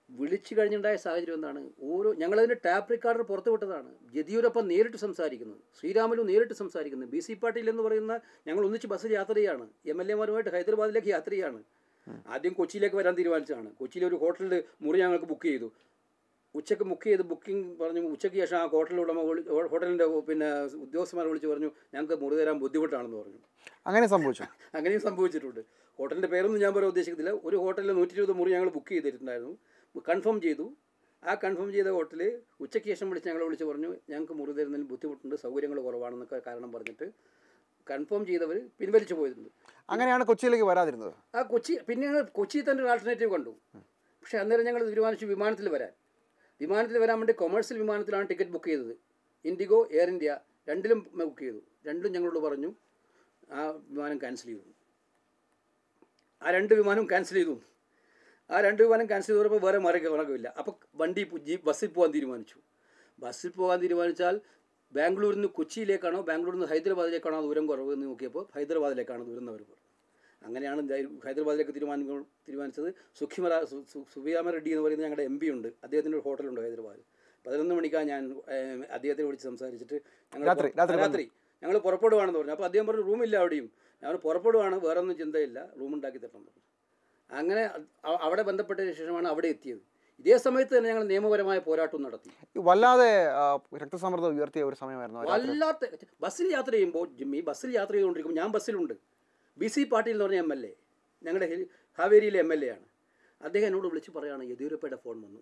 വിളിച്ചു കഴിഞ്ഞുണ്ടായ സാഹചര്യം എന്താണ്? ഞങ്ങളതിൻ്റെ ടാപ്പ് റെക്കോർഡർ പുറത്തു വിട്ടതാണ്. ജദിയൂരൊപ്പം നേരിട്ട് സംസാരിക്കുന്നത്, ശ്രീരാമലു നേരിട്ട് സംസാരിക്കുന്നത്, BC പാട്ടീൽ എന്ന് പറയുന്ന ഞങ്ങൾ ഒന്നിച്ച് ബസ്സിൽ യാത്ര ചെയ്യാണ്, MLA മാരുമായിട്ട് ഹൈദരാബാദിലേക്ക് യാത്ര ചെയ്യാണ്. ആദ്യം കൊച്ചിയിലേക്ക് വരാൻ തീരുമാനിച്ചതാണ്. കൊച്ചിയിലെ ഒരു ഹോട്ടലിൽ മുറി ഞങ്ങൾക്ക് ബുക്ക് ചെയ്തു. ഉച്ചയ്ക്ക് ബുക്കിംഗ് പറഞ്ഞു. ഉച്ചയ്ക്ക് ശേഷം ആ ഹോട്ടലിൻ്റെ ഉദ്യോഗസ്ഥന്മാർ വിളിച്ച് പറഞ്ഞു ഞങ്ങൾക്ക് മുറി തരാൻ ബുദ്ധിമുട്ടാണെന്ന് പറഞ്ഞു. അങ്ങനെയും സംഭവിച്ചിട്ടുണ്ട്. ഹോട്ടലിൻ്റെ പേരൊന്നും ഞാൻ പറയാൻ ഉദ്ദേശിക്കുന്നില്ല. ഒരു ഹോട്ടലിൽ 120 മുറി ഞങ്ങൾ ബുക്ക് ചെയ്തിട്ടുണ്ടായിരുന്നു. കൺഫേം ചെയ്തു. ആ കൺഫേം ചെയ്ത ഹോട്ടലിൽ ഉച്ചയ്ക്ക് ശേഷം ഞങ്ങളെ വിളിച്ച് പറഞ്ഞു ഞങ്ങൾക്ക് മുറി തരുന്നതിന് ബുദ്ധിമുട്ടുണ്ട്, സൗകര്യങ്ങൾ കുറവാണെന്നൊക്കെ കാരണം പറഞ്ഞിട്ട് കൺഫേം ചെയ്തവർ പിൻവലിച്ചു പോയിട്ടുണ്ട്. അങ്ങനെയാണ് കൊച്ചിയിലേക്ക് വരാതിരുന്നത്. പിന്നെ കൊച്ചിയിൽ തന്നെ ഒരു ആൾട്ടർനേറ്റീവ് കണ്ടു. പക്ഷേ അന്നേരം ഞങ്ങൾ തീരുമാനിച്ചു വിമാനത്തിൽ വരാൻ വേണ്ടി കൊമേഴ്സ്യൽ വിമാനത്തിലാണ് ടിക്കറ്റ് ബുക്ക് ചെയ്തത്. ഇൻഡിഗോ, എയർ ഇന്ത്യ രണ്ടിലും ബുക്ക് ചെയ്തു. രണ്ടും ഞങ്ങളോട് പറഞ്ഞു ആ വിമാനം ക്യാൻസൽ ചെയ്തു. ആ രണ്ട് വിമാനം ക്യാൻസൽ ചെയ്തപ്പോൾ വേറെ മാർഗ്ഗമില്ല. അപ്പോൾ ബസ്സിൽ പോകാൻ തീരുമാനിച്ചാൽ ബാംഗ്ലൂരിൽ നിന്ന് കൊച്ചിയിലേക്കാണോ ബാംഗ്ലൂരിൽ നിന്ന് ഹൈദരാബാദിലേക്കാണോ ദൂരം കുറവ് എന്ന് നോക്കിയപ്പോൾ ഹൈദരാബാദിലേക്കാണ് ദൂരം എന്ന് അവർ പറഞ്ഞു. അങ്ങനെയാണ് ഹൈദരാബാദിലേക്ക് തീരുമാനിച്ചത്. സുബിയാമ റെഡ്ഡി എന്ന് പറയുന്ന ഞങ്ങളുടെ MP ഉണ്ട്. അദ്ദേഹത്തിൻ്റെ ഒരു ഹോട്ടലുണ്ട് ഹൈദരാബാദിൽ. 11 മണിക്കാണ് ഞാൻ അദ്ദേഹത്തെ വിളിച്ച് സംസാരിച്ചിട്ട് രാത്രി ഞങ്ങൾ പുറപ്പെടുവാണെന്ന് പറഞ്ഞു. അപ്പോൾ അദ്ദേഹം പറഞ്ഞു റൂമില്ല അവിടെയും. ഞങ്ങൾ പുറപ്പെടുവാണ്, വേറെ ഒന്നും ചിന്തയില്ല, റൂമുണ്ടാക്കി തരണം പറഞ്ഞു. അങ്ങനെ അവിടെ ബന്ധപ്പെട്ടതിന് ശേഷമാണ് അവിടെ എത്തിയത്. ഇതേ സമയത്ത് തന്നെ ഞങ്ങൾ നിയമപരമായ പോരാട്ടം നടത്തി. വല്ലാതെ രക്തസമ്മർദ്ദം ഉയർത്തിയ ഒരു സമയമായിരുന്നു. വല്ലാത്ത ബസ്സിൽ യാത്ര ചെയ്യുമ്പോൾ ബസ്സിൽ യാത്ര ചെയ്തുകൊണ്ടിരിക്കുമ്പോൾ ഞാൻ ബസ്സിലുണ്ട്. BC പാട്ടീൽ എന്ന് പറഞ്ഞ MLA ഞങ്ങളുടെ ഹാവേരിയിലെ MLA ആണ്. അദ്ദേഹം എന്നോട് വിളിച്ച് പറയുകയാണ് യെദ്യൂരപ്പയുടെ ഫോൺ വന്നു,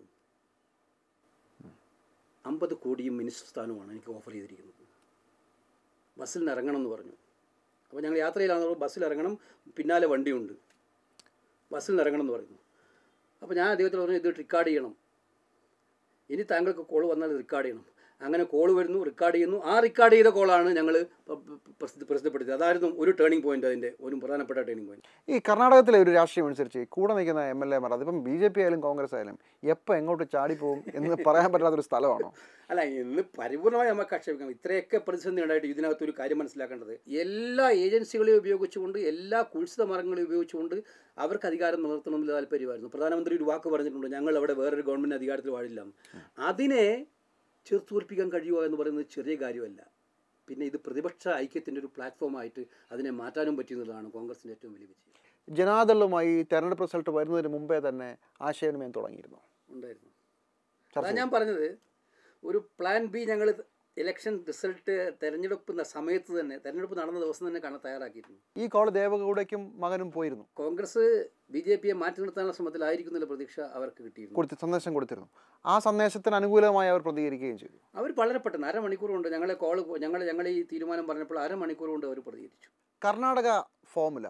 50 കോടിയും മിനിസ്റ്റർ സ്ഥാനവുമാണ് എനിക്ക് ഓഫർ ചെയ്തിരിക്കുന്നത്, ബസ്സിൽ നിന്ന് ഇറങ്ങണം എന്ന് പറഞ്ഞു. അപ്പോൾ ഞങ്ങൾ യാത്രയിലാണെന്ന് ബസ്സിൽ ഇറങ്ങണം, പിന്നാലെ വണ്ടിയുണ്ട്, ബസ്സിൽ നിന്ന് ഇറങ്ങണം എന്ന് പറയുന്നു. അപ്പോൾ ഞാൻ അദ്ദേഹത്തിൽ പറഞ്ഞു ഇത് റെക്കോർഡ് ചെയ്യണം, ഇനി താങ്കൾക്ക് കോൾ വന്നാൽ റെക്കോർഡ് ചെയ്യണം. അങ്ങനെ കോൾ വരുന്നു, റെക്കോർഡ് ചെയ്യുന്നു. ആ റെക്കോർഡ് ചെയ്ത കോളാണ് ഞങ്ങൾ പ്രസിദ്ധപ്പെടുത്തിയത്. അതായിരുന്നു ഒരു ടേണിംഗ് പോയിന്റ്, അതിൻ്റെ ഒരു പ്രധാനപ്പെട്ട ടേണിംഗ് പോയിന്റ്. ഈ കർണാടകത്തിലെ ഒരു രാഷ്ട്രീയം അനുസരിച്ച് കൂടെ നിൽക്കുന്ന MLA മാർ, അതിപ്പം BJP ആയാലും കോൺഗ്രസ് ആയാലും എപ്പോൾ എങ്ങോട്ട് ചാടിപ്പോവും എന്ന് പറയാൻ പറ്റാത്തൊരു സ്ഥലമാണോ? അല്ല, ഇന്ന് പരിപൂർണമായി നമുക്ക് ആക്ഷേപിക്കാം. ഇത്രയൊക്കെ പ്രതിസന്ധി ഉണ്ടായിട്ട് ഇതിനകത്തൊരു കാര്യം മനസ്സിലാക്കേണ്ടത്, എല്ലാ ഏജൻസികളെയും ഉപയോഗിച്ചുകൊണ്ട്, എല്ലാ കുൽസിത മാർഗങ്ങളെയും ഉപയോഗിച്ചുകൊണ്ട് അവർക്ക് അധികാരം നിലനിർത്തണമെന്ന് താല്പര്യമായിരുന്നു. പ്രധാനമന്ത്രി ഒരു വാക്ക് പറഞ്ഞിട്ടുണ്ട്, ഞങ്ങൾ അവിടെ വേറൊരു ഗവൺമെൻറ് അധികാരത്തിൽ പാടില്ല. അതിനെ ചെറുത്തുറപ്പിക്കാൻ കഴിയുമോ എന്ന് പറയുന്നത് ചെറിയ കാര്യമല്ല. പിന്നെ ഇത് പ്രതിപക്ഷ ഐക്യത്തിൻ്റെ ഒരു പ്ലാറ്റ്ഫോമായിട്ട് അതിനെ മാറ്റാനും പറ്റുന്നതാണ് കോൺഗ്രസിൻ്റെ ഏറ്റവും വലിയ വിജയം. ജനതാദളുമായി തെരഞ്ഞെടുപ്പ് റിസൾട്ട് വരുന്നതിന് മുമ്പേ തന്നെ ആശയവിനിമയം ഉണ്ടായിരുന്നു. അതാണ് ഞാൻ പറഞ്ഞത്, ഒരു പ്ലാൻ B ഞങ്ങൾ ഇലക്ഷൻ റിസൾട്ട് തെരഞ്ഞെടുപ്പ് നടന്ന ദിവസം തന്നെ കാണാൻ തയ്യാറാക്കിയിരുന്നു. ഈ കോൾ ദേവഗൌഡയ്ക്കും മകനും പോയിരുന്നു. കോൺഗ്രസ് BJPയെ മാറ്റി നിർത്താനുള്ള ശ്രമത്തിലായിരിക്കുന്നില്ല പ്രതീക്ഷ അവർക്ക് കിട്ടിയിരുന്നു. സന്ദേശം കൊടുത്തിരുന്നു. ആ സന്ദേശത്തിന് അനുകൂലമായി അവർ പ്രതികരിക്കുകയും ചെയ്തു. അവർ വളരെ പെട്ടെന്ന് അരമണിക്കൂർ കൊണ്ട് ഞങ്ങൾ ഈ തീരുമാനം പറഞ്ഞപ്പോൾ അരമണിക്കൂർ കൊണ്ട് അവർ പ്രതികരിച്ചു. കർണാടക ഫോമുല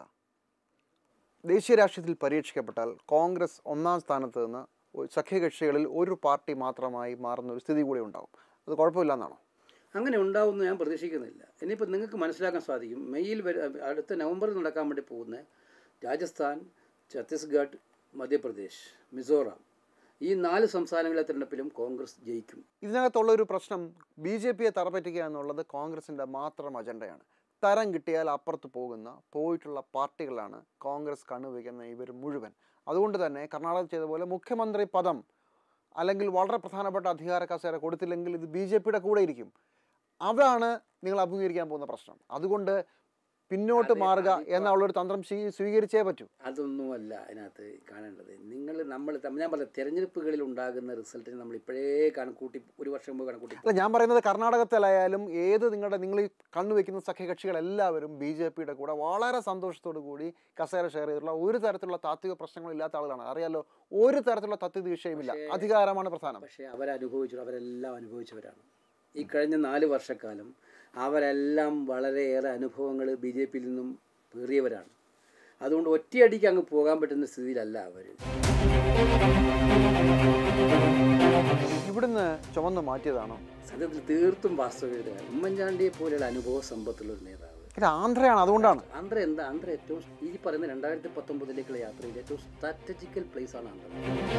ദേശീയ രാഷ്ട്രീയത്തിൽ പരീക്ഷിക്കപ്പെട്ടാൽ കോൺഗ്രസ് ഒന്നാം സ്ഥാനത്ത് നിന്ന് സഖ്യകക്ഷികളിൽ ഒരു പാർട്ടി മാത്രമായി മാറുന്ന ഒരു സ്ഥിതി കൂടി ഉണ്ടാവും. അത് കുഴപ്പമില്ല എന്നാണോ? അങ്ങനെ ഉണ്ടാവുമെന്ന് ഞാൻ പ്രതീക്ഷിക്കുന്നില്ല. ഇനിയിപ്പോൾ നിങ്ങൾക്ക് മനസ്സിലാക്കാൻ സാധിക്കും, മെയ്യിൽ അടുത്ത നവംബറിൽ നടക്കാൻ വേണ്ടി പോകുന്ന രാജസ്ഥാൻ, ഛത്തീസ്ഗഡ്, മധ്യപ്രദേശ്, മിസോറാം ഈ 4 സംസ്ഥാനങ്ങളിലെ തിരഞ്ഞെടുപ്പിലും കോൺഗ്രസ് ജയിക്കും. ഇതിനകത്തുള്ളൊരു പ്രശ്നം BJPയെ തറപറ്റിക്കുക എന്നുള്ളത് കോൺഗ്രസിൻ്റെ മാത്രം അജണ്ടയാണ്. തരം കിട്ടിയാൽ അപ്പുറത്ത് പോയിട്ടുള്ള പാർട്ടികളാണ് കോൺഗ്രസ് കണ്ണുവയ്ക്കുന്ന ഇവർ മുഴുവൻ. അതുകൊണ്ട് തന്നെ കർണാടകത്തിൽ ചെയ്ത പോലെ മുഖ്യമന്ത്രി പദം അല്ലെങ്കിൽ വളരെ പ്രധാനപ്പെട്ട അധികാര കസേര കൊടുത്തില്ലെങ്കിൽ ഇത് BJPയുടെ കൂടെ ഇരിക്കും. അതാണ് നിങ്ങൾ അഭിമുഖീകരിക്കാൻ പോകുന്ന പ്രശ്നം. അതുകൊണ്ട് പിന്നോട്ട് മാറുക എന്നുള്ളൊരു തന്ത്രം സ്വീകരിച്ചേ പറ്റൂ. അതൊന്നുമല്ല അതിനകത്ത് കാണേണ്ടത്. ഞാൻ പറഞ്ഞ തെരഞ്ഞെടുപ്പുകളിൽ ഉണ്ടാകുന്ന റിസൾട്ടിന് നമ്മൾ ഇപ്പോഴേ കണക്കൂട്ടി, ഒരു വർഷം മുമ്പ് കണക്കൂട്ടി. അല്ല, ഞാൻ പറയുന്നത് കർണാടകത്തിലായാലും നിങ്ങൾ ഈ കണ്ണുവെക്കുന്ന സഖ്യകക്ഷികളെല്ലാവരും BJPയുടെ കൂടെ വളരെ സന്തോഷത്തോടു കൂടി കസേര ഷെയർ ചെയ്തിട്ടുള്ള ഒരു തരത്തിലുള്ള താത്വിക പ്രശ്നങ്ങളും ഇല്ലാത്ത ആളുകളാണ്. അറിയാലോ, ഒരു തരത്തിലുള്ള തത്വിക വിഷയമില്ല, അധികാരമാണ് പ്രധാനം. പക്ഷേ അവരെല്ലാം അനുഭവിച്ചവരാണ്. ഈ കഴിഞ്ഞ 4 വർഷക്കാലം അവരെല്ലാം വളരെയേറെ അനുഭവങ്ങൾ BJPയിൽ നിന്നും പേറിയവരാണ്. അതുകൊണ്ട് ഒറ്റയടിക്ക് അങ്ങ് പോകാൻ പറ്റുന്ന സ്ഥിതിയിലല്ല അവർ. ഇവിടുന്ന് ചുമന്ന് മാറ്റിയതാണോ? സത്യത്തിൽ തീർത്തും വാസ്തവികത. ഉമ്മൻചാണ്ടിയെ പോലെയുള്ള അനുഭവ സമ്പത്തുള്ളൊരു നേതാവ്. ആന്ധ്രയാണ്, അതുകൊണ്ടാണ്. ആന്ധ്ര ഏറ്റവും ഈ പറയുന്ന 2019 യാത്രയിൽ ഏറ്റവും സ്ട്രാറ്റജിക്കൽ പ്ലേസ് ആണ് ആന്ധ്ര.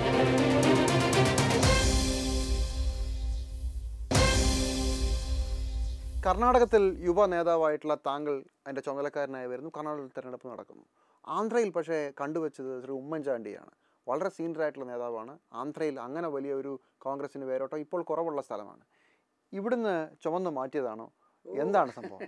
കർണാടകത്തിൽ യുവ നേതാവായിട്ടുള്ള താങ്കൾ അതിൻ്റെ ചുമതലക്കാരനായി വരുന്നു. കർണാടകത്തിൽ തിരഞ്ഞെടുപ്പ് നടക്കുന്നു. ആന്ധ്രയിൽ പക്ഷേ കണ്ടുവച്ചത് ശ്രീ ഉമ്മൻചാണ്ടിയാണ്. വളരെ സീനിയറായിട്ടുള്ള നേതാവാണ്. ആന്ധ്രയിൽ അങ്ങനെ വലിയ ഒരു കോൺഗ്രസിന് വേരോട്ടം ഇപ്പോൾ കുറവുള്ള സ്ഥലമാണ്. ഇവിടുന്ന് ചുമന്ന് മാറ്റിയതാണോ? എന്താണ് സംഭവം?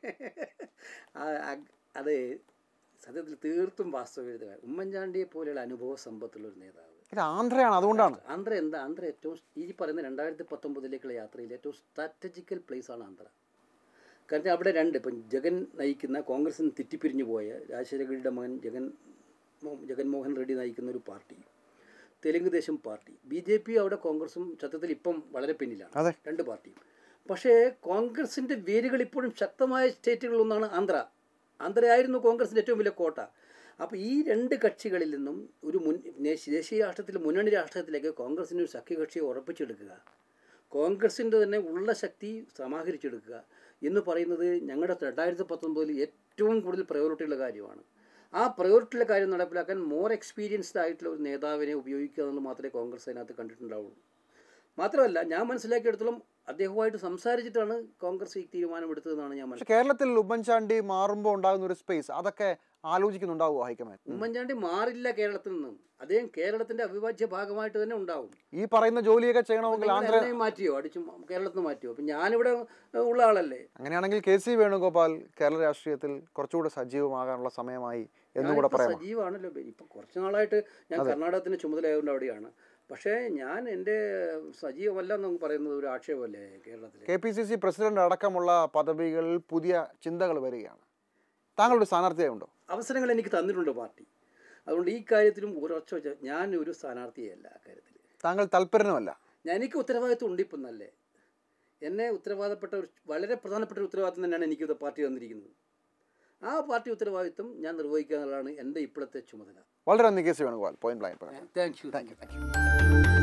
അത് സത്യത്തിൽ തീർത്തും വാസ്തവികത. ഉമ്മൻചാണ്ടിയെ പോലെയുള്ള അനുഭവ സമ്പത്തുള്ളൊരു നേതാവ്. ഇത് ആന്ധ്രയാണ്, അതുകൊണ്ടാണ്. ആന്ധ്ര ഏറ്റവും ഈ പറയുന്ന 2019 യാത്രയിൽ ഏറ്റവും സ്ട്രാറ്റജിക്കൽ പ്ലേസാണ് ആന്ധ്ര. കാരണം അവിടെ ഇപ്പം ജഗൻ നയിക്കുന്ന കോൺഗ്രസിന് തെറ്റിപ്പിരിഞ്ഞു പോയ രാജശേഖരയുടെ മകൻ ജഗൻമോഹൻ റെഡ്ഡി നയിക്കുന്ന ഒരു പാർട്ടി, തെലുങ്ക് ദേശം പാർട്ടി, BJP അവിടെ കോൺഗ്രസും സത്യത്തിൽ ഇപ്പം വളരെ പിന്നിലാണ്, 2 പാർട്ടിയും. പക്ഷേ കോൺഗ്രസിൻ്റെ വേരുകൾ ഇപ്പോഴും ശക്തമായ സ്റ്റേറ്റുകളിലൊന്നാണ് ആന്ധ്രയായിരുന്നു കോൺഗ്രസിൻ്റെ ഏറ്റവും വലിയ കോട്ട. അപ്പോൾ ഈ 2 കക്ഷികളിൽ നിന്നും ഒരു ദേശീയ രാഷ്ട്രത്തിൽ മുന്നണി രാഷ്ട്രത്തിലേക്ക് കോൺഗ്രസിന് ഒരു സഖ്യകക്ഷിയെ ഉറപ്പിച്ചെടുക്കുക, കോൺഗ്രസിൻ്റെ തന്നെ ഉള്ള ശക്തി സമാഹരിച്ചെടുക്കുക എന്ന് പറയുന്നത് ഞങ്ങളുടെ 2019 ഏറ്റവും കൂടുതൽ പ്രയോറിറ്റിയുള്ള കാര്യമാണ്. ആ പ്രയോറിറ്റിയുള്ള കാര്യം നടപ്പിലാക്കാൻ മോർ എക്സ്പീരിയൻസ്ഡ് ആയിട്ടുള്ള ഒരു നേതാവിനെ ഉപയോഗിക്കുക എന്നുള്ളത് മാത്രമേ കോൺഗ്രസ് അതിനകത്ത് കണ്ടിട്ടുണ്ടാവുള്ളൂ. മാത്രമല്ല, ഞാൻ മനസ്സിലാക്കിയെടുത്തോളം അദ്ദേഹവുമായിട്ട് സംസാരിച്ചിട്ടാണ് കോൺഗ്രസ് ഈ തീരുമാനമെടുത്തതെന്നാണ് ഞാൻ മനസ്സിലാക്കുന്നത്. കേരളത്തിൽ ഉമ്മൻചാണ്ടി മാറുമ്പോൾ ഉണ്ടാകുന്ന ഒരു സ്പേസ് അതൊക്കെ ആലോചിക്കുന്നുണ്ടാവുമോ ഹൈക്കമാൻഡ്? ഉമ്മൻചാണ്ടി മാറില്ല കേരളത്തിൽ നിന്നും. അദ്ദേഹം കേരളത്തിന്റെ അവിഭാജ്യ ഭാഗമായിട്ട് തന്നെ ഉണ്ടാവും. ഈ പറയുന്ന ജോലിയൊക്കെ ചെയ്യണമെങ്കിൽ ആന്ധ്രയെ മാറ്റിയോ, കേരളത്തിൽ നിന്ന് മാറ്റിയോ? അപ്പം ഞാനിവിടെ ഉള്ള ആളല്ലേ. അങ്ങനെയാണെങ്കിൽ KC വേണുഗോപാൽ കേരള രാഷ്ട്രീയത്തിൽ കുറച്ചുകൂടെ സജീവമാകാനുള്ള സമയമായി എന്നുകൂടെ പറയാം. സജീവമാണല്ലോ. ഇപ്പം കുറച്ച് നാളായിട്ട് ഞാൻ കർണാടകത്തിന് ചുമതലയായതുകൊണ്ട് അവിടെയാണ്. പക്ഷേ ഞാൻ എൻ്റെ സജീവമല്ല എന്ന് പറയുന്നത് ഒരു ആക്ഷേപമല്ലേ കേരളത്തിൽ. KPCC പ്രസിഡന്റ് അടക്കമുള്ള പദവികളിൽ പുതിയ ചിന്തകൾ വരികയാണ്. താങ്കളുടെ സ്ഥാനാർത്ഥിയായുണ്ടോ? അവസരങ്ങൾ എനിക്ക് തന്നിട്ടുണ്ട് പാർട്ടി. അതുകൊണ്ട് ഈ കാര്യത്തിലും ഞാൻ ഒരു സ്ഥാനാർത്ഥിയല്ല. ആ കാര്യത്തിൽ താങ്കൾ തൽപരനുമല്ല. എനിക്ക് ഉത്തരവാദിത്വം ഉണ്ട്. ഇപ്പം നല്ലേ എന്നെ ഉത്തരവാദപ്പെട്ട വളരെ പ്രധാനപ്പെട്ട ഒരു ഉത്തരവാദിത്വം തന്നെയാണ് എനിക്ക് പാർട്ടി തന്നിരിക്കുന്നത്. ആ പാർട്ടി ഉത്തരവാദിത്വം ഞാൻ നിർവഹിക്കുക എന്നുള്ളതാണ് എൻ്റെ ഇപ്പോഴത്തെ ചുമതല. വളരെ നന്ദി KC Venugopal. Point blank. Thank U.